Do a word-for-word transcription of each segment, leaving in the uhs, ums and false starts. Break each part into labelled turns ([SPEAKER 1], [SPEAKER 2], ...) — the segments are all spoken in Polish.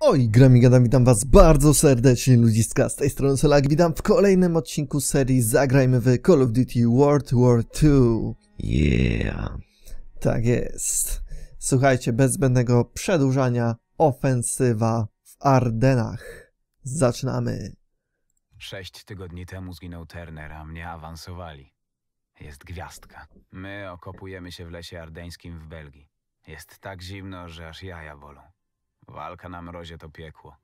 [SPEAKER 1] Oj, gram i gadam, witam was bardzo serdecznie, ludziska, z tej strony Solak, witam w kolejnym odcinku serii Zagrajmy w Call of Duty World War Two. Yeah. Tak jest. Słuchajcie, bez zbędnego przedłużania, ofensywa w Ardenach. Zaczynamy.
[SPEAKER 2] Sześć tygodni temu zginął Turner, a mnie awansowali. Jest gwiazdka. My okopujemy się w lesie ardeńskim w Belgii. Jest tak zimno, że aż jaja bolą. Walka na mrozie to piekło.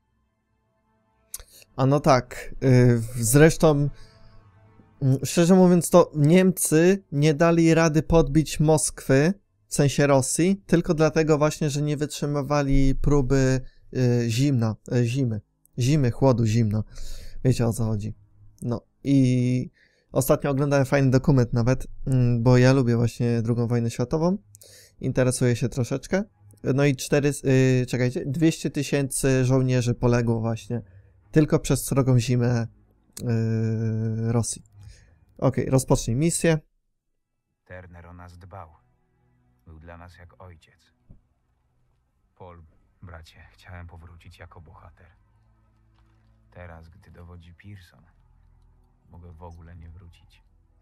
[SPEAKER 1] A no tak, yy, zresztą, yy, szczerze mówiąc, to Niemcy nie dali rady podbić Moskwy, w sensie Rosji, tylko dlatego właśnie, że nie wytrzymywali próby yy, zimna, yy, zimy. Zimy, chłodu, zimno. Wiecie, o co chodzi. No i ostatnio oglądałem fajny dokument nawet, yy, bo ja lubię właśnie drugą wojnę światową. Interesuję się troszeczkę. No i cztery, yy, czekajcie, dwieście tysięcy żołnierzy poległo właśnie tylko przez srogą zimę yy, Rosji. Okej, okay, rozpocznij misję.
[SPEAKER 2] Turner o nas dbał. Był dla nas jak ojciec. Paul, bracie, chciałem powrócić jako bohater. Teraz, gdy dowodzi Pearson, mogę w ogóle nie wrócić.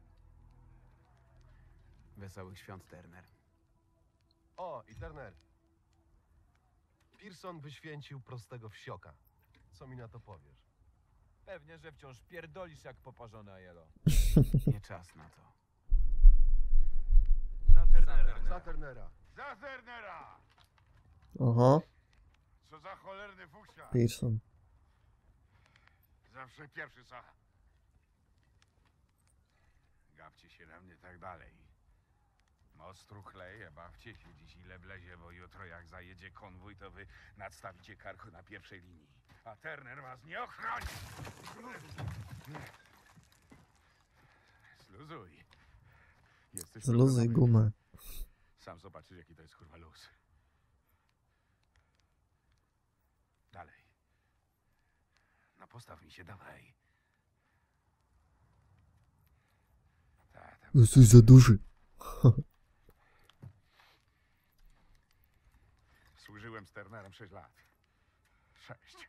[SPEAKER 2] Wesołych świąt, Turner.
[SPEAKER 3] O, i Turner. Pearson wyświęcił prostego wsioka. Co mi na to powiesz?
[SPEAKER 4] Pewnie, że wciąż pierdolisz jak poparzona jelo.
[SPEAKER 2] Nie czas na to.
[SPEAKER 4] Za Turnera.
[SPEAKER 3] Za Turnera.
[SPEAKER 5] Za Turnera!
[SPEAKER 1] Oho,
[SPEAKER 5] Co za cholerny fuksiarz!
[SPEAKER 1] Pearson.
[SPEAKER 5] Zawsze pierwszy sacha. Gawcie się na mnie tak dalej. Moc truchleje, bawcie się dziś ile wlezie, bo jutro jak zajedzie konwój, to wy nadstawicie karku na pierwszej linii. A Turner was nie ochroni! Zluzuj. Jesteś
[SPEAKER 1] Zluzuj gumę.
[SPEAKER 5] Sam zobaczysz, jaki to jest kurwa luz. Dalej. No postaw mi się, dawaj. Ta, ta.
[SPEAKER 1] Jesteś za duży.
[SPEAKER 5] Służyłem z Turnerem sześć lat. Sześć.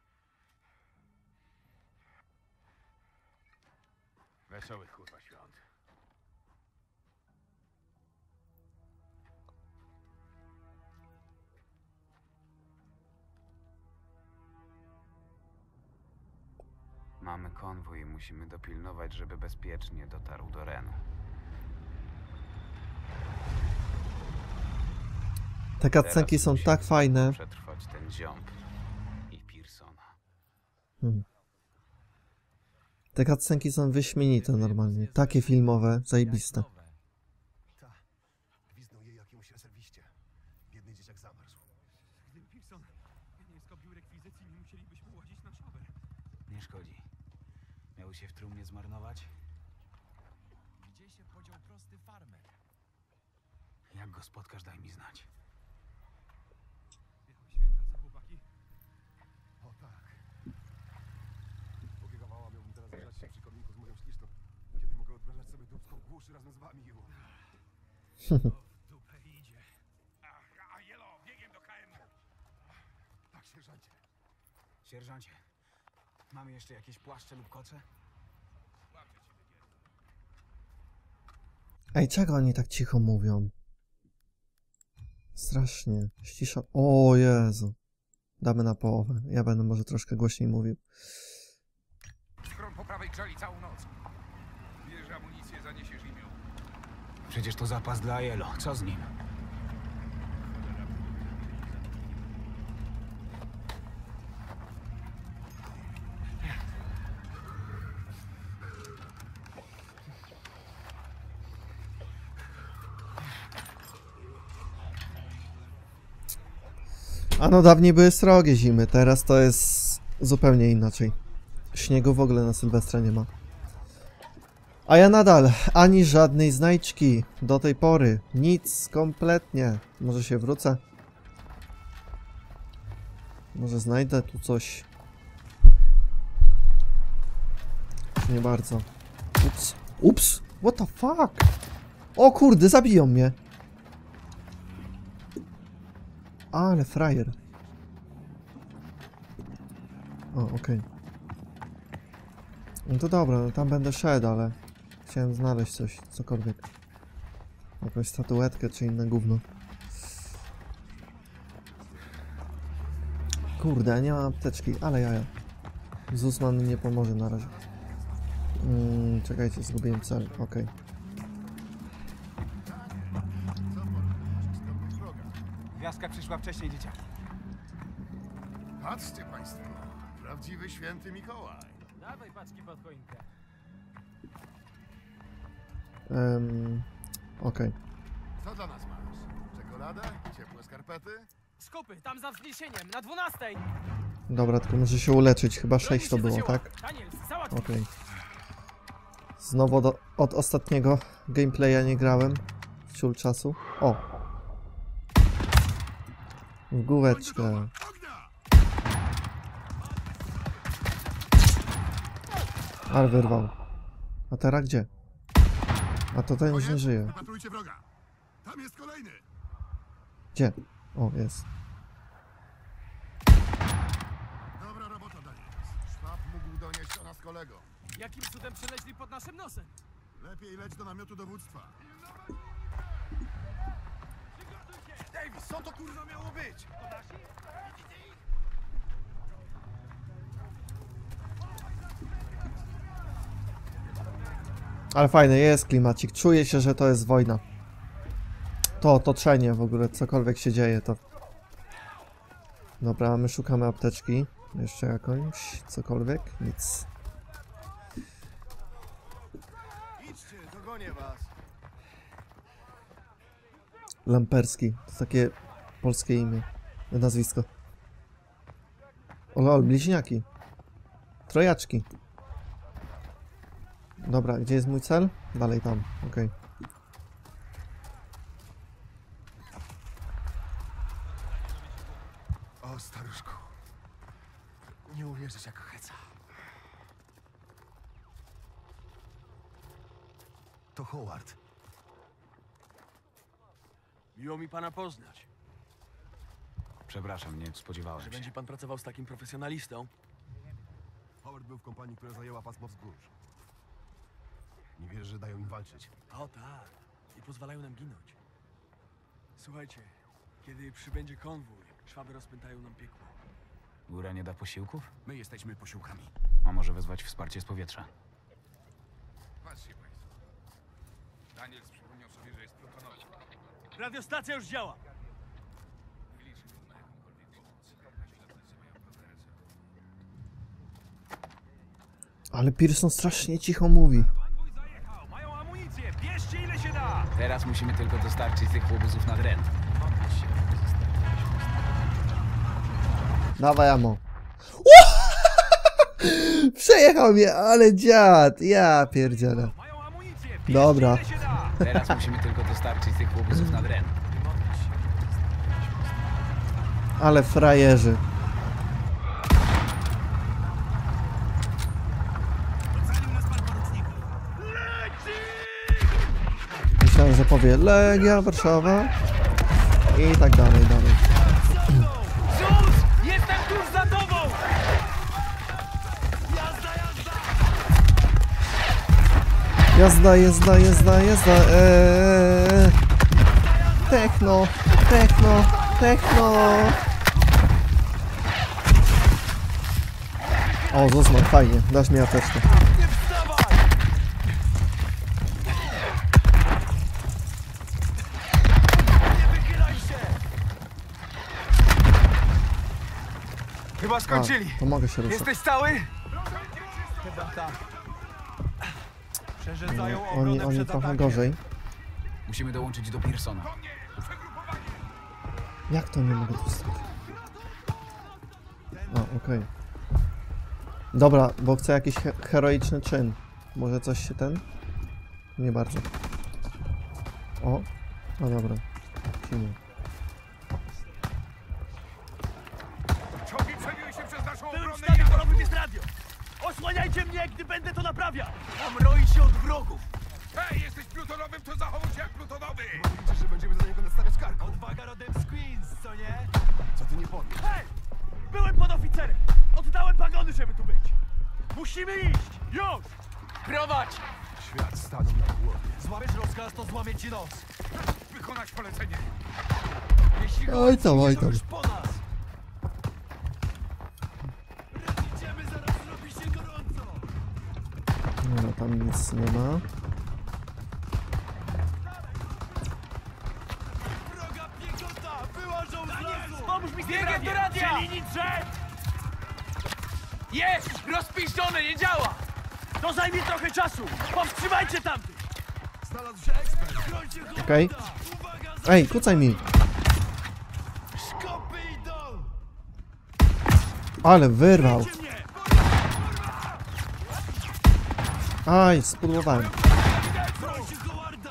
[SPEAKER 5] Wesołych kurwa świąt.
[SPEAKER 2] Mamy konwój i musimy dopilnować, żeby bezpiecznie dotarł do Renu.
[SPEAKER 1] Te cutscenki są tak fajne.
[SPEAKER 2] Przetrwać ten ziąb i Pearsona.
[SPEAKER 1] Hmm. Te cutscenki są wyśmienite normalnie. Takie filmowe, zajebiste.
[SPEAKER 3] Ta. Gwizdnął jej jakiemuś rezerwiście. Biedny dzieciak zamarzł.
[SPEAKER 4] Gdyby Pearson nie skopił rekwizycji, nie musielibyśmy łazić na szaber.
[SPEAKER 2] Nie szkodzi. Miał się w trumnie zmarnować?
[SPEAKER 4] Gdzie się podział prosty farmer?
[SPEAKER 2] Jak go spotkasz, daj mi znać.
[SPEAKER 4] Święta, co chłopaki?
[SPEAKER 3] O tak. Pobiegawała miałbym teraz grzać się przy kominku z moją śliczną. Kiedy mogę odmrażać sobie dupską głuszy razem z wami.
[SPEAKER 4] O, w dupę idzie.
[SPEAKER 5] Ach, a jelo, biegiem do K M U.
[SPEAKER 3] Tak, sierżancie.
[SPEAKER 2] Sierżancie, mamy jeszcze jakieś płaszcze lub koce?
[SPEAKER 1] Ej, czego oni tak cicho mówią? Strasznie. Ścisza. O Jezu. Damy na połowę. Ja będę może troszkę głośniej mówił.
[SPEAKER 5] Skron po prawej grzali całą noc. Bierz amunicję, zaniesiesz imię.
[SPEAKER 2] Przecież to zapas dla Elo. Co z nim?
[SPEAKER 1] A no, dawniej były srogie zimy, teraz to jest zupełnie inaczej. Śniegu w ogóle na Sylwestra nie ma. A ja nadal ani żadnej znajdźki do tej pory. Nic, kompletnie. Może się wrócę. Może znajdę tu coś. Nie bardzo. Ups. Ups! What the fuck? O kurde, zabiją mnie. Ale frajer. O, okej. No to dobra, no tam będę szedł, ale chciałem znaleźć coś, cokolwiek. Jakąś statuetkę czy inne gówno. Kurde, nie mam apteczki, ale jaja. Zusman mi nie pomoże na razie. Mm, czekajcie, zgubiłem cel, okej.
[SPEAKER 4] Gwiazdka przyszła wcześniej, dzieciaki.
[SPEAKER 3] Patrzcie państwo, prawdziwy święty Mikołaj.
[SPEAKER 4] Dawaj paczki pod choinkę.
[SPEAKER 1] Um, okej.
[SPEAKER 3] Co dla nas masz? Czekoladę? Ciepłe skarpety?
[SPEAKER 4] Skupy, tam za wzniesieniem, na dwunastej.
[SPEAKER 1] Dobra, tylko muszę się uleczyć, chyba sześć to było, tak?
[SPEAKER 4] Daniel, załatw.
[SPEAKER 1] Okej. Znowu do, od ostatniego gameplaya nie grałem. Ciul czasu. O! W główeczkę. Ale wyrwał. A teraz gdzie? A to ten już nie żyje.
[SPEAKER 3] Wypatrujcie wroga. Tam jest kolejny.
[SPEAKER 1] Gdzie? O, jest.
[SPEAKER 3] Dobra robota, Daniel. Szwab mógł donieść o nas kolego.
[SPEAKER 4] Jakim cudem przeleźli pod naszym nosem?
[SPEAKER 3] Lepiej leć do namiotu dowództwa. Davis, co to kurwa miało być?
[SPEAKER 1] Ale fajny jest klimacik. Czuję się, że to jest wojna. To otoczenie w ogóle, cokolwiek się dzieje, to... Dobra, my szukamy apteczki. Jeszcze jakąś, cokolwiek, nic.
[SPEAKER 3] Idźcie, dogonię was.
[SPEAKER 1] Lamperski, to takie polskie imię, nazwisko. O lol, bliźniaki. Trojaczki. Dobra, gdzie jest mój cel? Dalej tam, okej.
[SPEAKER 3] O, staruszku. Nie uwierzysz, jak heca. To Howard.
[SPEAKER 6] Miło mi pana poznać.
[SPEAKER 2] Przepraszam, nie spodziewałem
[SPEAKER 6] Że
[SPEAKER 2] się.
[SPEAKER 6] będzie pan pracował z takim profesjonalistą?
[SPEAKER 3] Howard był w kompanii, która zajęła pasmo wzgórz. Nie wierzę, że dają im walczyć.
[SPEAKER 6] O tak. I pozwalają nam ginąć. Słuchajcie, kiedy przybędzie konwój, szwaby rozpętają nam piekło.
[SPEAKER 2] Góra nie da posiłków?
[SPEAKER 3] My jesteśmy posiłkami.
[SPEAKER 2] A może wezwać wsparcie z powietrza?
[SPEAKER 5] Patrzcie państwo. Daniel przypomniał sobie, że jest plutonowy.
[SPEAKER 6] Radiostacja już działa.
[SPEAKER 5] Nie liczył na jakąkolwiek pomoc. A śledczy mają pełne ręce.
[SPEAKER 1] Ale Pearson strasznie cicho mówi.
[SPEAKER 4] Konwój zajechał, mają amunicję, bierzcie ile się da.
[SPEAKER 2] Teraz musimy tylko dostarczyć tych łobuzów na Drent.
[SPEAKER 1] Dawaj, amo. Przejechał mnie, ale dziad. Ja pierdzielę.
[SPEAKER 4] Mają amunicję, bierzcie
[SPEAKER 1] Dobra.
[SPEAKER 4] ile się da.
[SPEAKER 2] Teraz musimy tylko dostarczyć tych łobuzów na Drent.
[SPEAKER 1] Ale frajerzy. Myślałem, że powie Legia Warszawa i tak dalej, dalej.
[SPEAKER 4] Zus, jestem tuż za tobą.
[SPEAKER 1] Jazda, jazda, jazda, jazda. Eee. Techno, techno, techno. O, Zuzman, fajnie, dasz mi apteczkę.
[SPEAKER 4] Chyba
[SPEAKER 1] A,
[SPEAKER 4] skończyli.
[SPEAKER 1] to mogę się ruszać.
[SPEAKER 4] Jesteś cały? Chyba tak. Przerzedzają
[SPEAKER 1] Oni,
[SPEAKER 4] obronę
[SPEAKER 1] oni
[SPEAKER 4] przed
[SPEAKER 1] trochę
[SPEAKER 4] atakiem.
[SPEAKER 1] gorzej.
[SPEAKER 2] Musimy dołączyć do Pearsona.
[SPEAKER 1] Jak to nie mogę tu stać? A, okej. Dobra, bo chcę jakiś he heroiczny czyn. Może coś się ten? Nie bardzo. O, no dobra. Lecimy.
[SPEAKER 5] Czołgi przebiły się przez naszą
[SPEAKER 6] W tym
[SPEAKER 5] obronę
[SPEAKER 6] sztabie
[SPEAKER 5] i
[SPEAKER 6] polowym jest radio. Osłaniajcie mnie, gdy będę to naprawiał. Mam roić się od wrogów.
[SPEAKER 5] Hej, jesteś plutonowym, to zachowuj się jak plutonowy!
[SPEAKER 3] Liczysz, że będziemy za niego nastawiać kark.
[SPEAKER 6] Odwaga rodem z Queens, co nie?
[SPEAKER 3] Co ty nie powiesz?
[SPEAKER 6] Hej! Byłem podoficerem! Oddałem pagony, żeby tu być! Musimy iść! Już! Prowadź!
[SPEAKER 3] Świat stanął na głowie.
[SPEAKER 6] Złamiesz rozkaz, to złamię ci nos!
[SPEAKER 5] Wykonać polecenie.
[SPEAKER 6] Jeśli
[SPEAKER 1] Oj tam, oj
[SPEAKER 6] to
[SPEAKER 1] tam.
[SPEAKER 6] już po nas! Idziemy, zaraz robi się gorąco!
[SPEAKER 1] No, tam nic nie ma.
[SPEAKER 6] Wroga piechota! Wyłażą z lasu! Pomóż mi z biegiem do radia! Przy linii drzew! Jest! Rozpiszczone, nie działa! To zajmie trochę czasu! Powstrzymajcie tamtych!
[SPEAKER 3] Znalazł się ekspert.
[SPEAKER 6] Brońcie go!
[SPEAKER 1] Okej.
[SPEAKER 6] Uwaga,
[SPEAKER 1] Ej, kucaj mi!
[SPEAKER 6] szkopy idą!
[SPEAKER 1] Ale wyrwał!
[SPEAKER 6] Cię mnie!
[SPEAKER 1] Aj, spudłowałem.
[SPEAKER 6] Brońcie Howarda!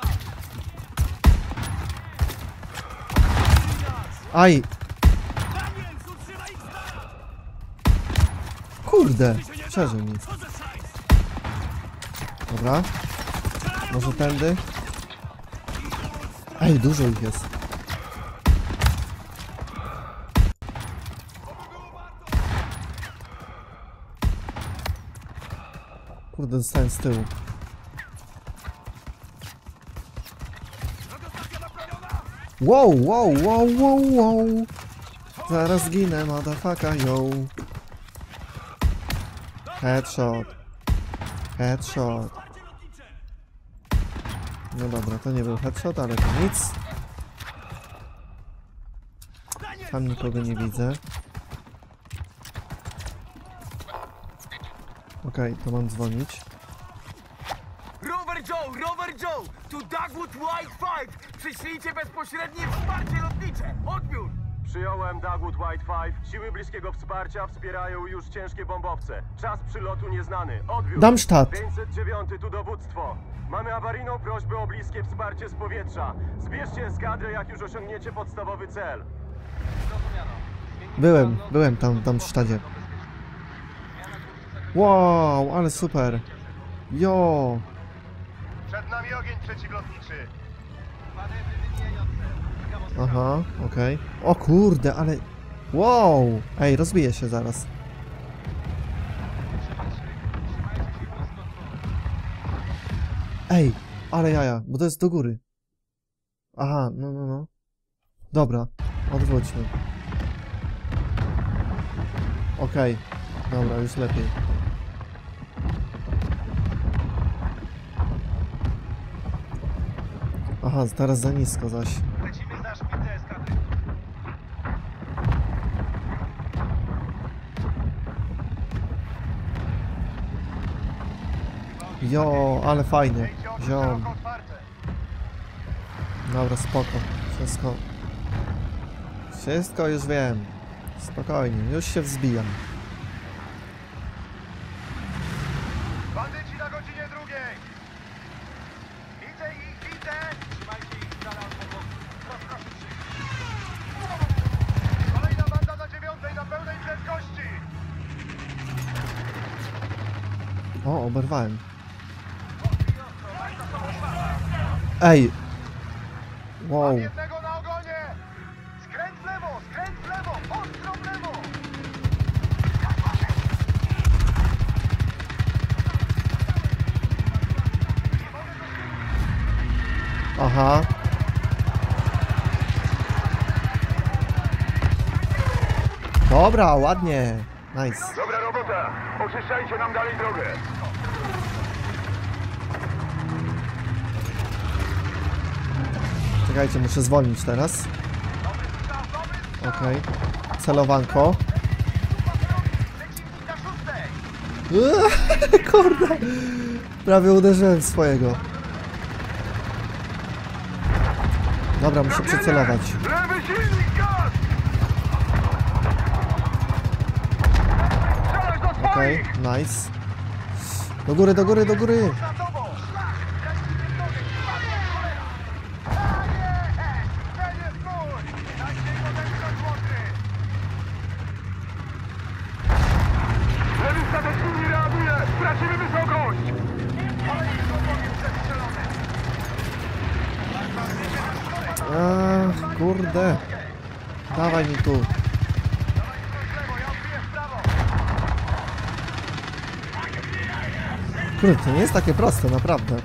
[SPEAKER 1] Aj!
[SPEAKER 6] Daniel, utrzymaj ich stara!
[SPEAKER 1] Kurde! Przeżył mi.
[SPEAKER 6] Co za szajs!
[SPEAKER 1] Dobra. Może tędy? Ej, dużo ich jest. Kurde, zostałem z tyłu. Wow, wow, wow, wow, wow. Zaraz ginę, motherfucker, yo. Headshot. Headshot. No dobra, to nie był headshot, ale to nic. Tam nikogo nie widzę. Okej, okay, to mam dzwonić.
[SPEAKER 6] Rover Joe, Rover Joe! Tu Dagwood White Five! Przyślijcie bezpośrednie wsparcie lotnicze! Odbiór!
[SPEAKER 7] Przyjąłem Dagwood White Five. Siły bliskiego wsparcia wspierają już ciężkie bombowce. Czas przylotu nieznany. Odbiór.
[SPEAKER 1] Darmstadt.
[SPEAKER 7] pięćset dziewięć tu dowództwo. Mamy awaryjną prośbę o bliskie wsparcie z powietrza. Zbierzcie eskadrę, jak już osiągniecie podstawowy cel.
[SPEAKER 1] Byłem, byłem tam w Darmstadcie. Wow, ale super. Jo.
[SPEAKER 7] Przed nami ogień przeciwlotniczy.
[SPEAKER 1] Aha, okej. Okay. O kurde, ale... Wow! Ej, rozbije się zaraz. Ej, ale jaja, bo to jest do góry. Aha, no, no, no. Dobra, odwróćmy. Okej, okay. Dobra, już lepiej. Aha, teraz za nisko zaś.
[SPEAKER 7] Lecimy za szpicę eskadry.
[SPEAKER 1] Jo, ale fajnie. Ziom. Dobra, spoko. Wszystko... Wszystko już wiem. Spokojnie, już się wzbijam.
[SPEAKER 7] Bandyci na godzinie drugiej. Widzę ich, widzę. Trzymajcie ich z dala od powodu. Rozproszyć się. Kolejna banda na dziewiątej na pełnej prędkości.
[SPEAKER 1] O, oberwałem. Ej! Wow.
[SPEAKER 7] Jednego na ogonie. Skręć w lewo, skręć w lewo, ostro w lewo.
[SPEAKER 1] Aha. Dobra, ładnie. Nice.
[SPEAKER 7] Dobra robota. Oczyszczajcie nam dalej drogę.
[SPEAKER 1] Czekajcie, muszę zwolnić teraz. Okej. Okay. Celowanko. Eee, kurde. Prawie uderzyłem w swojego. Dobra, muszę przycelować.
[SPEAKER 7] Lewy silnik, gaz!
[SPEAKER 1] Okej, okay, nice. Do góry, do góry, do góry.
[SPEAKER 7] Lewy stateczny nie reaguje! Stracimy wysokość!
[SPEAKER 1] Ach, kurde. Dawaj mi tu. Kurde, to nie jest takie proste, naprawdę.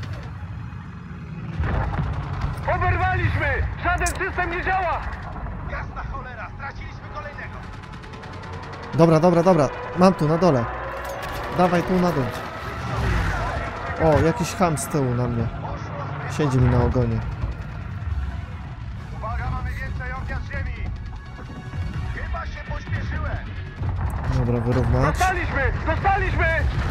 [SPEAKER 7] Oberwaliśmy! Żaden system nie działa!
[SPEAKER 5] Jasna cholera, straciliśmy kolejnego.
[SPEAKER 1] Dobra, dobra, dobra. Mam tu, na dole. Dawaj tu na dół. O, jakiś ham z tyłu na mnie. Siedzi mi na ogonie.
[SPEAKER 5] Uwaga, mamy więcej ognia z ziemi. Chyba się pośpieszyłem.
[SPEAKER 1] Dobra, wyrównać.
[SPEAKER 7] Dostaliśmy! Dostaliśmy!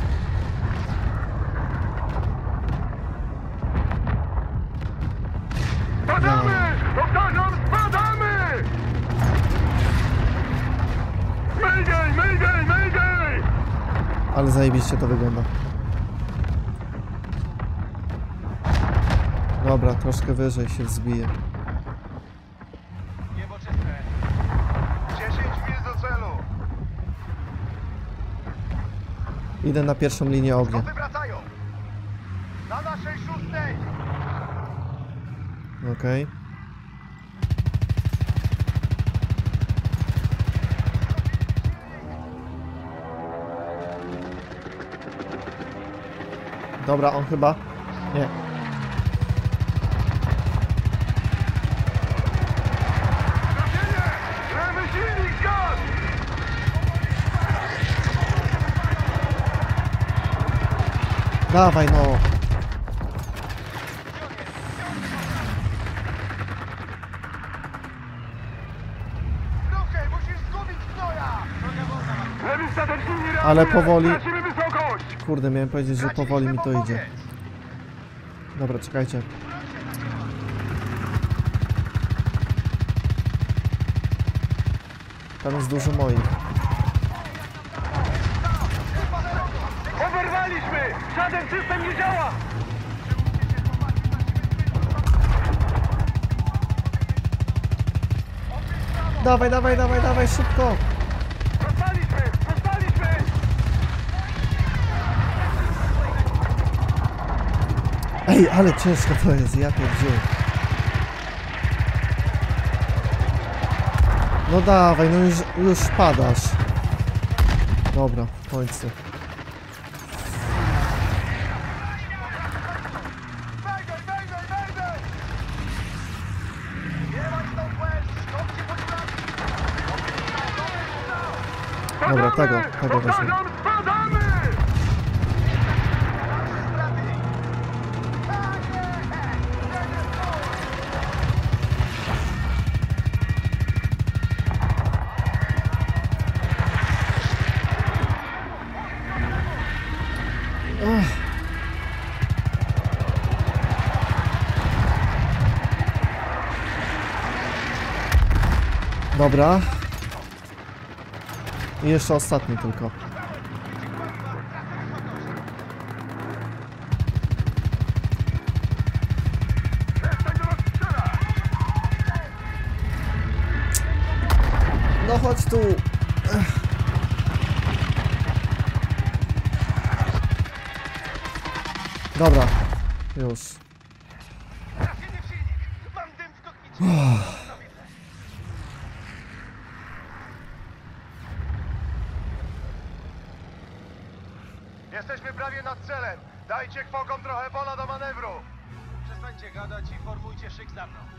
[SPEAKER 7] Spadamy! Powtarzam, spadamy! Mayday, mayday, mayday!
[SPEAKER 1] Ale zajebiście to wygląda. Dobra, troszkę wyżej się wzbije.
[SPEAKER 5] Niebo czyste. dziesięć mil do celu.
[SPEAKER 1] Idę na pierwszą linię ognia.
[SPEAKER 5] Skopy wracają. Na naszej szóstej.
[SPEAKER 1] Okej. Dobra, on chyba... Nie.
[SPEAKER 7] Lewy silnik, gaz!
[SPEAKER 1] Dawaj no.
[SPEAKER 5] Ruchy, musisz zgubić gnoja.
[SPEAKER 7] Lewy stateczny nie reaguje!
[SPEAKER 1] Ale powoli...
[SPEAKER 7] Tracimy wysokość!
[SPEAKER 1] Kurde, miałem powiedzieć, że powoli mi to idzie. Dobra, czekajcie. Tam jest dużo moich.
[SPEAKER 7] Oberwaliśmy! Żaden system nie działa!
[SPEAKER 1] Dawaj, dawaj, dawaj, dawaj, szybko!
[SPEAKER 7] Dostaliśmy! Dostaliśmy!
[SPEAKER 1] Ej, ale ciężko to jest, ja pierdzielę. No dawaj, no już, już padasz. Dobra, w końcu.
[SPEAKER 5] Mayday, mayday, mayday. Jebać tą quest. Skąpcie pod
[SPEAKER 1] Dobra, tego, tego weźmy.
[SPEAKER 7] Powtarzam, spadamy!
[SPEAKER 1] Dobra. I jeszcze ostatni tylko. No chodź tu. Ech. Dobra. Już.
[SPEAKER 5] Mam dym w kokpicie. Jesteśmy prawie nad celem. Dajcie kwokom trochę pola do manewru. Przestańcie gadać i formujcie szyk za mną.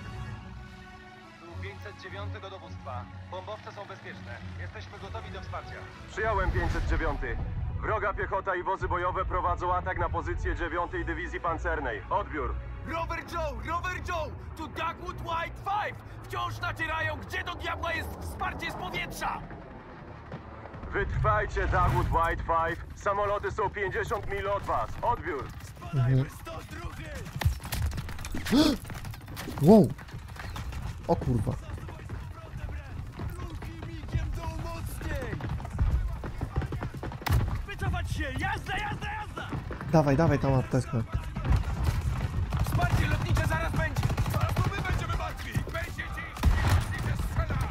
[SPEAKER 5] Tu pięćset dziewięć do dowództwa. Bombowce są bezpieczne. Jesteśmy gotowi do wsparcia.
[SPEAKER 7] Przyjąłem pięćset dziewięć. Wroga piechota i wozy bojowe prowadzą atak na pozycję dziewiątej Dywizji Pancernej. Odbiór.
[SPEAKER 6] Rover Joe! Rover Joe! Tu Dagwood White Five! Wciąż nacierają! Gdzie do diabła jest wsparcie z powietrza?
[SPEAKER 7] Wytrwajcie, Dagwood White Five. Samoloty są pięćdziesiąt mil od was. Odbiór.
[SPEAKER 1] Wow. O kurwa.
[SPEAKER 6] Wycofać się! Jazda, jazda, jazda!
[SPEAKER 1] Dawaj, dawaj tam apteczkę.
[SPEAKER 6] Wsparcie lotnicze zaraz będzie!
[SPEAKER 5] Zaraz to my będziemy martwi. Będziecie ich i zacznijcie strzelać.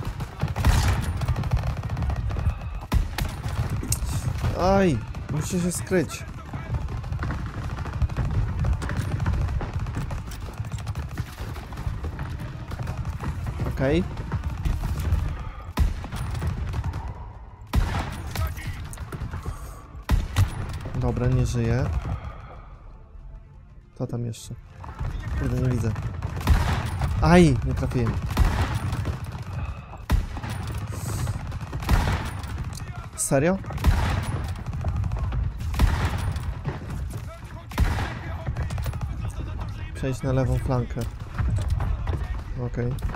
[SPEAKER 1] Aj, muszę się skryć. Okej. Dobra, nie żyje. To tam jeszcze. Kurde, nie widzę. Aj, nie trafiłem. Serio? Przejść na lewą flankę. Okej. Okay.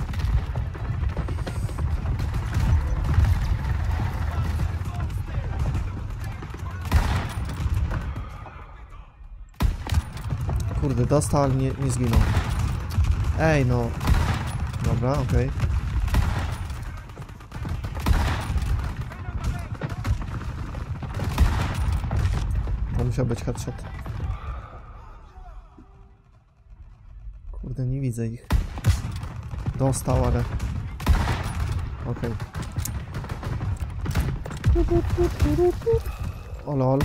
[SPEAKER 1] Kurde, dostał, ale nie, nie zginął. Ej, no. Dobra, okej. Okay. To musiał być headshot. Kurde, nie widzę ich. Dostał, ale... Okej. Okay. O lol.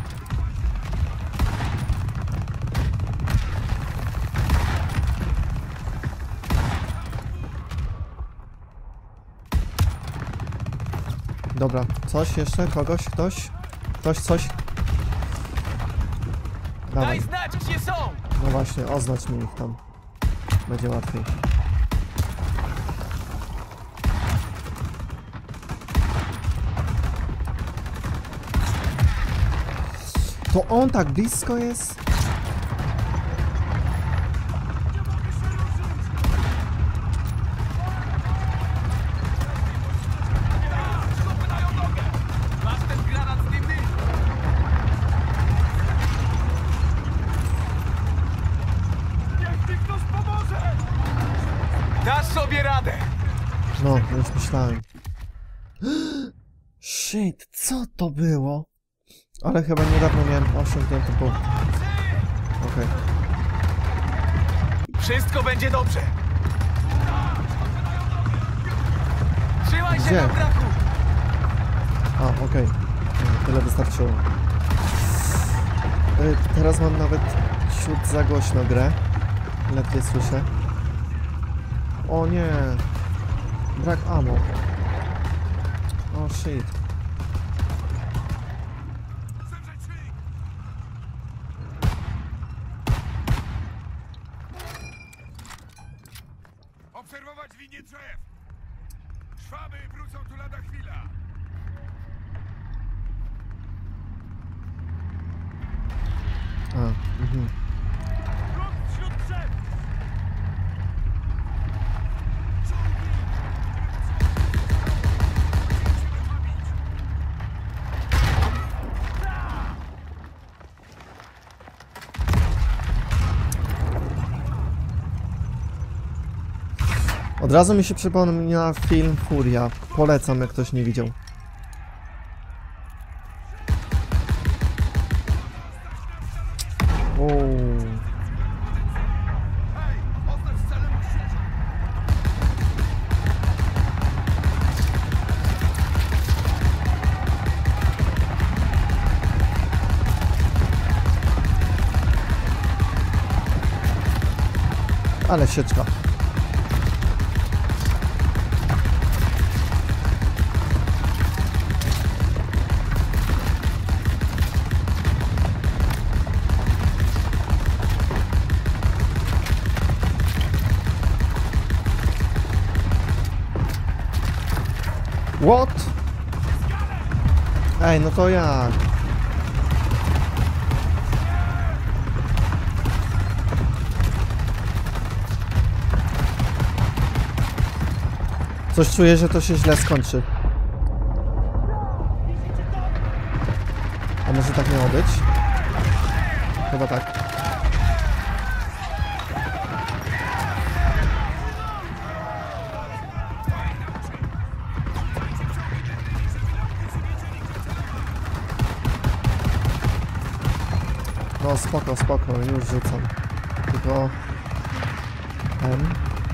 [SPEAKER 1] Dobra, coś jeszcze? Kogoś? Ktoś? Ktoś coś? Dawaj.
[SPEAKER 6] Daj znać, gdzie są!
[SPEAKER 1] No właśnie, oznacz mi ich tam. Będzie łatwiej. To on tak blisko jest?
[SPEAKER 6] Dasz sobie radę!
[SPEAKER 1] No, już myślałem. Shit, co to było? Ale chyba niedawno miałem osiągnięty punkt. Okej. Okay.
[SPEAKER 6] Wszystko będzie dobrze! Trzymaj się
[SPEAKER 1] Gdzie?
[SPEAKER 6] na braku!
[SPEAKER 1] A, okej. Okay. Tyle wystarczyło. Y, teraz mam nawet ciut za głośno grę. Ledwie słyszę. O nie. Brak ammo. O shit.
[SPEAKER 5] Obserwować linię drzew! Szwaby wrócą tu lada chwila!
[SPEAKER 1] A, mhm.
[SPEAKER 4] Wśród drzew!
[SPEAKER 1] Od razu mi się przypomniał film Furia. Polecam, jak ktoś nie widział. Uuu. Ale sieczka. What? Ej, no to jak? Coś czuję, że to się źle skończy. A może tak miało być? Chyba tak. No spoko, spoko, już rzucam. Tylko... Ten...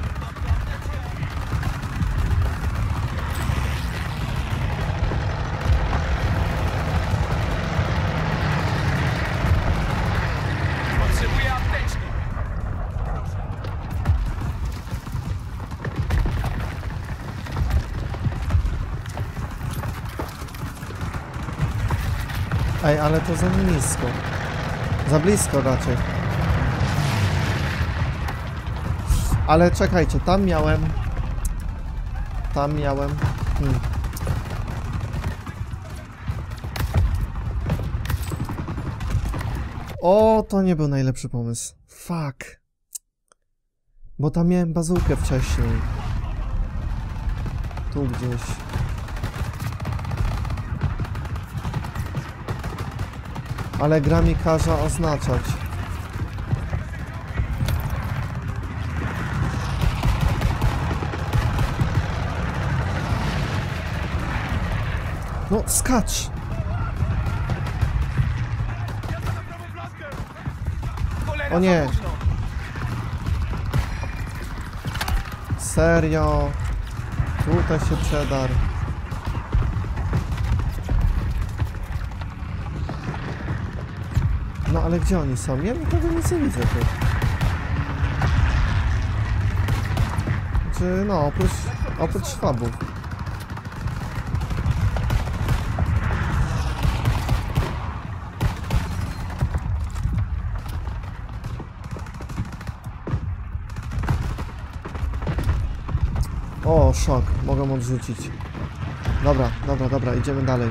[SPEAKER 6] Potrzebuję apteczki!
[SPEAKER 1] Ej, ale to za nisko. Za blisko raczej. Ale czekajcie, tam miałem... Tam miałem... Hmm. O, to nie był najlepszy pomysł. Fuck. Bo tam miałem bazułkę wcześniej. Tu gdzieś. Ale gra mi każe oznaczać. No, skacz! O nie! Serio? Tutaj się przedarł. No ale gdzie oni są? Ja nikogo nic nie widzę tu. Czy no, oprócz, oprócz szwabów. O, szok. Mogę odrzucić. Dobra, dobra, dobra, idziemy dalej.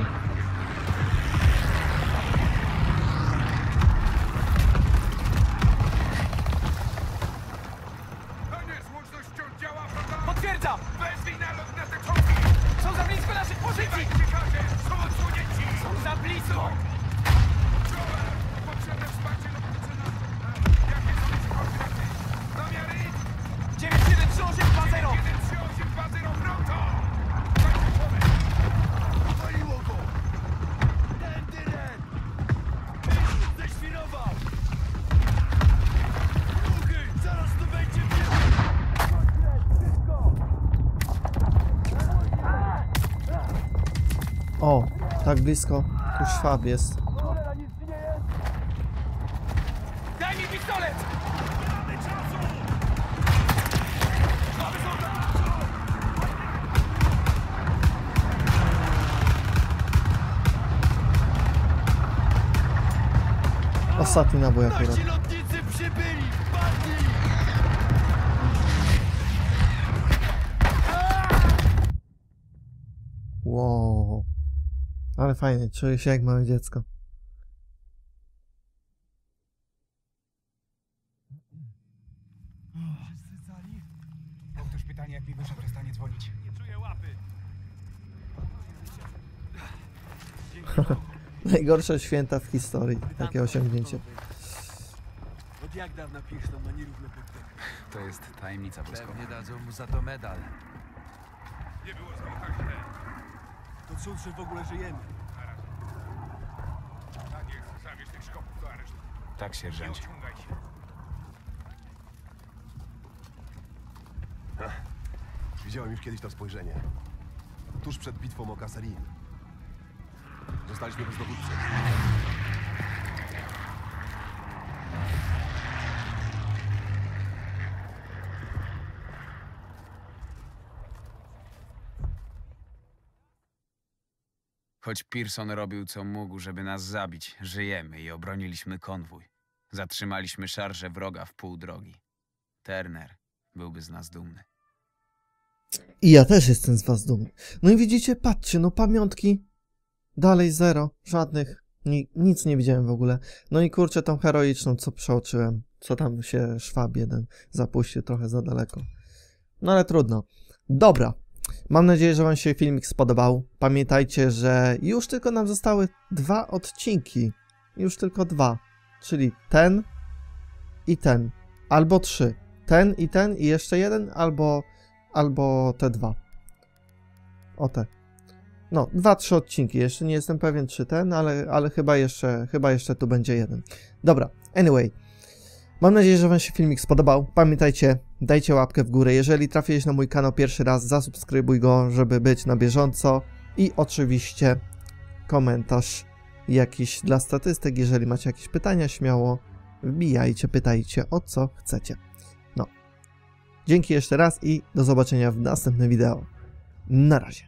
[SPEAKER 4] Potwierdzam! Wezwij nalot na te czołgi! Są za blisko naszych pozycji! Są odsłonięci! Są za blisko! Potrzebne wsparcie lotnicze na... Jakie są ich koordynaty? Zamiary? dziewięć jeden trzy osiem dwa zero! dziewięć jeden trzy osiem dwa zero, pronto! Paliło go! Ten dyren! Ześwirował! Ruchy! Zaraz tu będzie wiele!
[SPEAKER 1] O, tak blisko. Tu szwab jest.
[SPEAKER 4] Daj mi pistolet! Mamy czasu! Mamy
[SPEAKER 1] Ostatni nabój akurat.
[SPEAKER 4] Nasi lotnicy przybyli! Padli!
[SPEAKER 1] Wow. Ale fajnie, czuję się jak małe dziecko.
[SPEAKER 4] Wszyscy cali?
[SPEAKER 2] Powtórz pytanie, jak Migusza przestanie dzwonić.
[SPEAKER 4] Nie czuję łapy.
[SPEAKER 1] Najgorsze święta w historii. Takie osiągnięcie.
[SPEAKER 6] Od jak dawna Pearson ma nierówne podtepy?
[SPEAKER 2] To jest tajemnica wojskowa.
[SPEAKER 8] Pewnie dadzą mu za to medal.
[SPEAKER 5] Nie było znowu tak źle.
[SPEAKER 6] To cud, że w ogóle żyjemy.
[SPEAKER 5] Tak jest, zabierz tych szkopów do aresztu.
[SPEAKER 2] Tak,
[SPEAKER 5] Nie
[SPEAKER 2] sierżancie.
[SPEAKER 5] ociągaj się.
[SPEAKER 3] Widziałem już kiedyś to spojrzenie. Tuż przed bitwą o Kasserine. Zostaliśmy bez dowódcy.
[SPEAKER 2] Choć Pearson robił co mógł, żeby nas zabić, żyjemy i obroniliśmy konwój. Zatrzymaliśmy szarżę wroga w pół drogi. Turner byłby z nas dumny.
[SPEAKER 1] I ja też jestem z was dumny. No i widzicie, patrzcie, no pamiątki. Dalej zero, żadnych. Ni nic nie widziałem w ogóle. No i kurczę tą heroiczną, co przeoczyłem. Co tam się szwab jeden zapuścił trochę za daleko. No ale trudno. Dobra. Mam nadzieję, że wam się filmik spodobał. Pamiętajcie, że już tylko nam zostały dwa odcinki. Już tylko dwa. Czyli ten i ten. Albo trzy. Ten i ten i jeszcze jeden, albo, albo te dwa. O te. No, dwa, trzy odcinki. Jeszcze nie jestem pewien, czy ten, ale, ale chyba jeszcze, chyba jeszcze tu będzie jeden. Dobra, anyway. Mam nadzieję, że wam się filmik spodobał. Pamiętajcie, dajcie łapkę w górę. Jeżeli trafiłeś na mój kanał pierwszy raz, zasubskrybuj go, żeby być na bieżąco. I oczywiście komentarz jakiś dla statystyk. Jeżeli macie jakieś pytania, śmiało wbijajcie, pytajcie o co chcecie. No. Dzięki jeszcze raz i do zobaczenia w następnym wideo. Na razie.